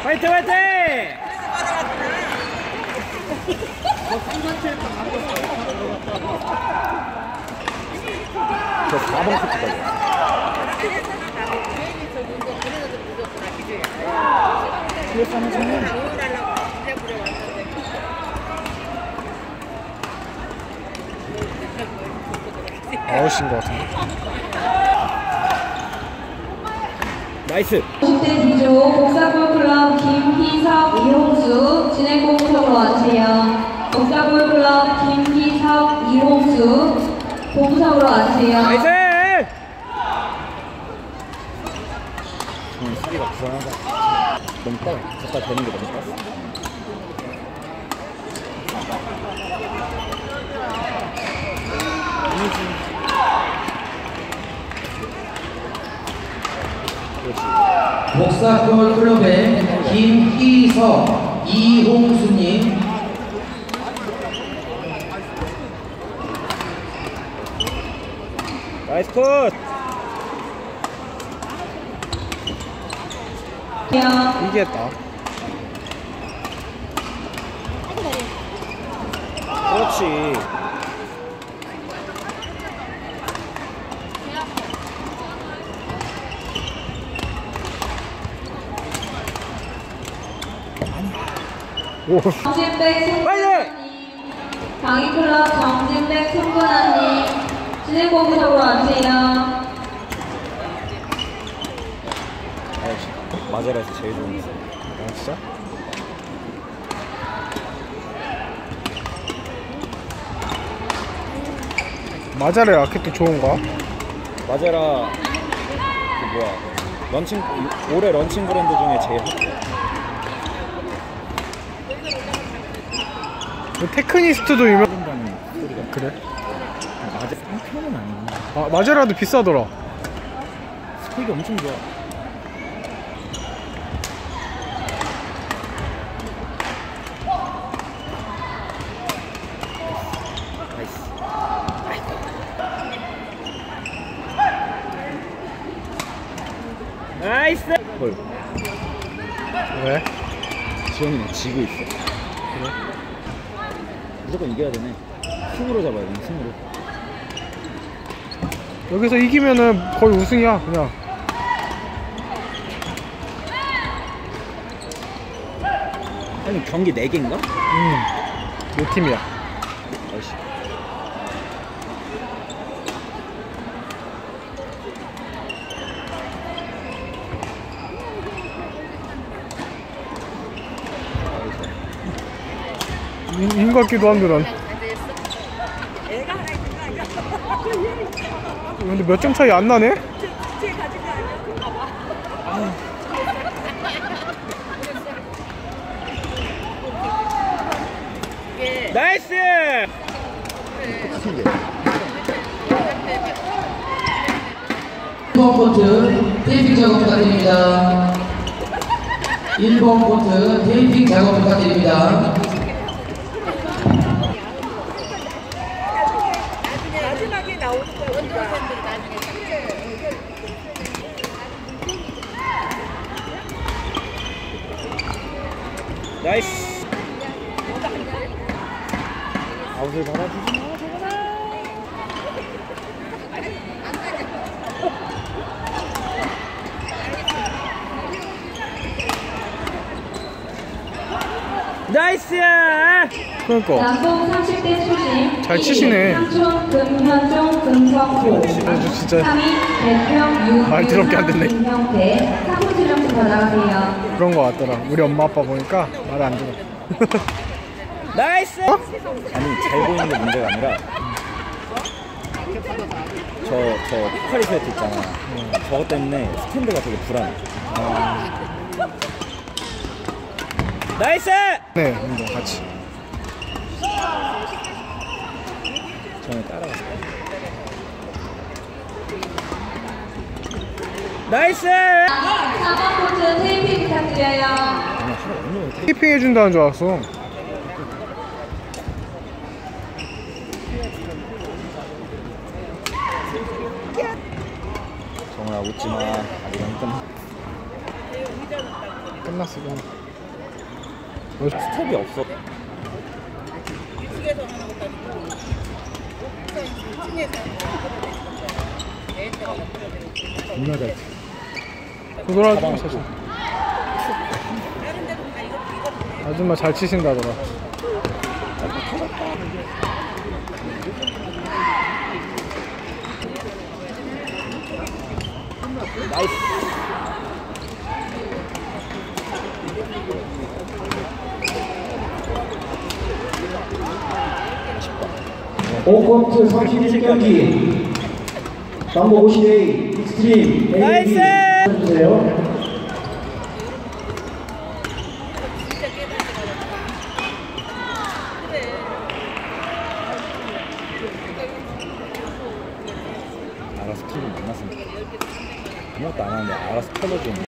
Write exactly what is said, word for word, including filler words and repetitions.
화이팅 화이팅! 저 사 번 코트까지. 아웃인 것 같은데. 나이스. 오십 대 D조 복사골클럽 김희석, 이홍수 진행 공수로 와주세요. 복사골클럽 김희석, 이홍수 공수로 와주세요. 나이스. 음, 수비가 불안하다. 너무 빨라. 가까이 되는 게 너무 빨라. 복사골 클럽의 김희석, 이홍수님. 나이스 컷. 이기겠다. 그렇지. 정진백 송근아님, 강의클럽 정진백 송근아님 진행 공수로 와주세요. 아이씨, 마제라에서 제일 좋은 게 있어. 아 진짜? 마자레 라켓도 좋은가? 마제라 그 뭐야 런칭 올해 런칭 브랜드 중에 제일 핫해. 테크니스트도 유명. 한다는 소리가. 그래? 마제 한 편은 아니고 아 마자라도 비싸더라. 스펙이 엄청 좋아. 나이스. 헐. 왜? 지영이는 지고 있어. 그래? 무조건 이겨야 되네. 힘으로 잡아야 되네. 힘으로. 여기서 이기면은 거의 우승이야 그냥. 아니 경기 네 개인가? 음. 몇 팀이야? 아이씨. 인, 인 같기도 한데 난. 근데 몇 점 차이 안 나네? 나이스! 일 번 코트 테이핑 작업 부탁드립니다. 일 번 코트 테이핑 작업 부탁드립니다. 마지막에 나오는 거야. 원정선들 나중에. 나이스. 아웃을 받아주지 마. 나이스! 그러니까 남동 삼십 대 초심 잘 치시네. 삼촌 금현종 금성호 그래도 진짜 삼 위 대평 말 더럽게 안 듣네. 김형태 사무실장부터 나가세요. 그런 거 같더라. 우리 엄마 아빠 보니까 말 안 들어. 나이스! 어? 아니 잘 보이는 게 문제가 아니라 저, 저 포카리 스웨트 있잖아. 음. 저것 때문에 스탠드가 되게 불안해. 아. 나이스! 네, 운동 같이. 저는 따라갔어. 나이스! 사 번 코트 테이핑 부탁드려요. 아니, 하루 오늘 테이프 티핑 해준다는 줄 알았어. 정훈아 웃지마. 아직 안 끝나. 끝났어, 그냥. 스텝이 없어. 이쪽에서 하는 것도 아니고 옥상 층에서 내일 때마다 존나 잘 치. 소설하지 마, 사실. 다른 데도 다 이거 이거 아줌마 잘 치신다더라. 나이스. 오 쿼터 삼십일 경기 남부 오시데이 익스트림 나이스 해주세요. 알아서 킬을 만났으면 아무것도 안 하는데 알아서 켜줘주는